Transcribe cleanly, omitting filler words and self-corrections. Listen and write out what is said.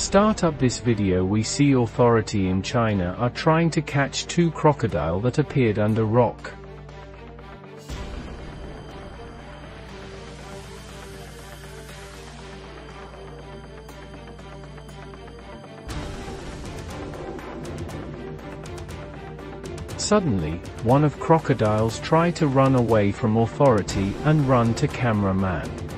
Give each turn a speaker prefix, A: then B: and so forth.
A: start up this video we see authority in China are trying to catch two crocodile that appeared under rock. Suddenly, one of crocodiles tried to run away from authority and run to cameraman.